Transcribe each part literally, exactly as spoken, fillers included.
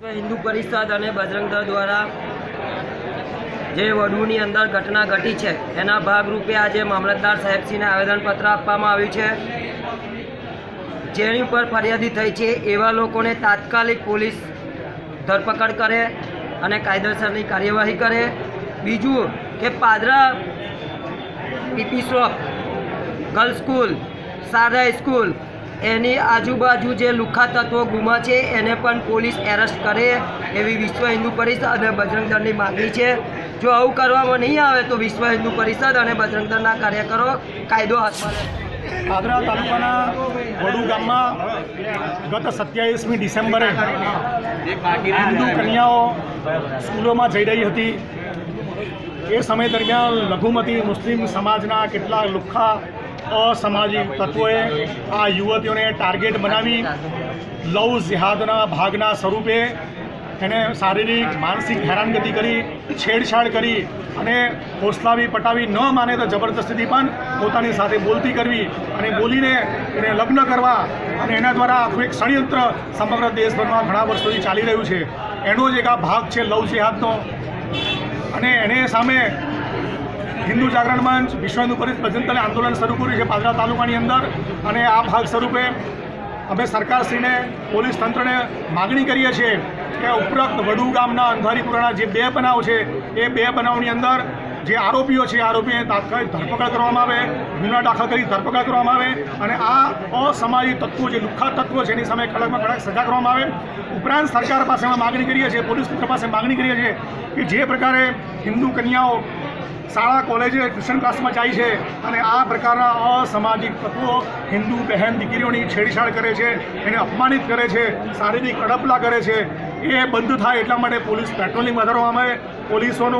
હિન્દુ પરિષદ અને બજરંગ દળ દ્વારા જે વડુની અંદર ઘટના ઘટી છે એના ભાગરૂપે આજે મામલતદાર સાહેબશ્રીને આવેદનપત્ર આપવામાં આવ્યું છે। જેની ઉપર ફરિયાદી થઈ છે એવા લોકોને તાત્કાલિક પોલીસ ધરપકડ કરે અને કાયદેસરની કાર્યવાહી કરે। બીજું કે Padra PP shop girls school Sharda school એની આજુબાજુ જે લુખ્ખા તત્વો ગુમા છે એને પણ પોલીસ એરેસ્ટ કરે એવી વિશ્વ હિન્દુ પરિષદ અને બજરંગ દળની માગણી છે। જો આવું કરવામાં નહીં આવે તો વિશ્વ હિન્દુ પરિષદ અને બજરંગ દળના કાર્યકરો કાયદો હાથમાં લે। પાદરા તાલુકાના વડુ ગામમાં ગત સત્યાવીસમી ડિસેમ્બરે હિન્દુ કન્યાઓ સ્કૂલોમાં જઈ રહી હતી। એ સમય દરમિયાન લઘુમતી મુસ્લિમ સમાજના કેટલાક લુખ્ખા અસામાજિક તત્વોએ આ યુવતીઓને ટાર્ગેટ બનાવી લવ જિહાદના ભાગના સ્વરૂપે એને શારીરિક માનસિક હેરાનગતિ કરી, છેડછાડ કરી અને હોસલાવી પટાવી ન માને તો જબરદસ્તીથી પણ પોતાની સાથે બોલતી કરવી અને બોલીને એને લગ્ન કરવા અને એના દ્વારા આખું એક ષડયંત્ર સમગ્ર દેશભરમાં ઘણા વર્ષોથી ચાલી રહ્યું છે। એનો જ એક આ ભાગ છે લવ જિહાદનો। અને એને સામે હિન્દુ જાગરણ મંચ, વિશ્વ હિન્દુ પરિષદ, બજરંગ દળે આંદોલન શરૂ કર્યું છે પાદરા તાલુકાની અંદર। અને આ ભાગ સ્વરૂપે અમે સરકારશ્રીને, પોલીસ તંત્રને માગણી કરીએ છીએ કે ઉપરોક્ત વડુ ગામના અંધારીપુરાના જે બે બનાવ છે એ બે બનાવની અંદર જે આરોપીઓ છે આરોપીને તાત્કાલિક ધરપકડ કરવામાં આવે, ગુના દાખલ કરી ધરપકડ કરવામાં આવે અને આ અસામાજિક તત્વો જે લુખ્ખા તત્વો છે એની સામે કડકમાં કડક સજા કરવામાં આવે। ઉપરાંત સરકાર પાસે અમે માગણી કરીએ છીએ, પોલીસ તંત્ર પાસે માગણી કરીએ છીએ કે જે પ્રકારે હિન્દુ કન્યાઓ શાળા કોલેજે ટ્યુશન ક્લાસમાં જાય છે અને આ પ્રકારના અસામાજિક તત્વો હિન્દુ બહેન દીકરીઓની છેડછાડ કરે છે, એને અપમાનિત કરે છે, શારીરિક અડપલા કરે છે, એ બંધ થાય એટલા માટે પોલીસ પેટ્રોલિંગ વધારવામાં આવે, પોલીસોનો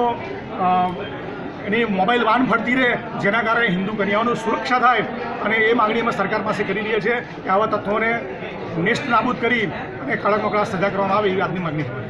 એની મોબાઈલ વાન ફરતી રહે, જેના કારણે હિન્દુ કન્યાઓની સુરક્ષા થાય। અને એ માગણી અમે સરકાર પાસે કરી રહ્યા છીએ કે આવા તત્વોને નેસ્ત નાબૂદ કરી અને કડકમાં કડક સજા કરવામાં આવે એવી આજની માગણી છે।